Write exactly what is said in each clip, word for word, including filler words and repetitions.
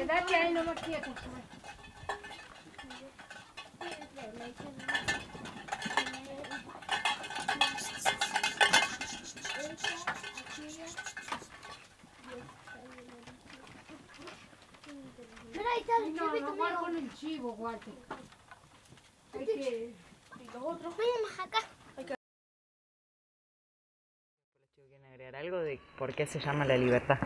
Quédate ahí nomás quieto. Mira, ahí está el No, chivito no, guarda mío. con el chivo, guarda. Hay que... Y los otros, vengan acá. ¿Quieren agregar algo de por qué se llama la libertad?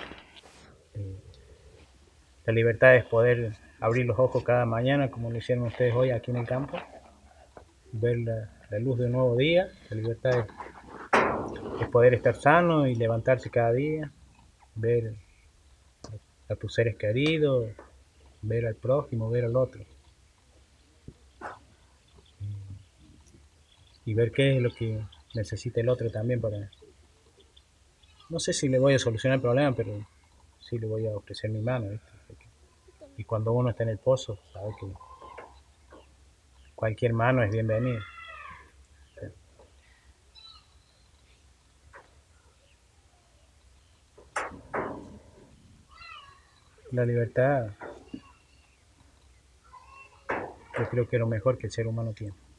La libertad es poder abrir los ojos cada mañana, como lo hicieron ustedes hoy aquí en el campo, ver la, la luz de un nuevo día. La libertad es, es poder estar sano y levantarse cada día, ver a tus seres queridos, ver al prójimo, ver al otro. Y ver qué es lo que necesita el otro también para... No sé si le voy a solucionar el problema, pero sí le voy a ofrecer mi mano, ¿viste? Y cuando uno está en el pozo, sabe que cualquier mano es bienvenida. La libertad, yo creo que es lo mejor que el ser humano tiene.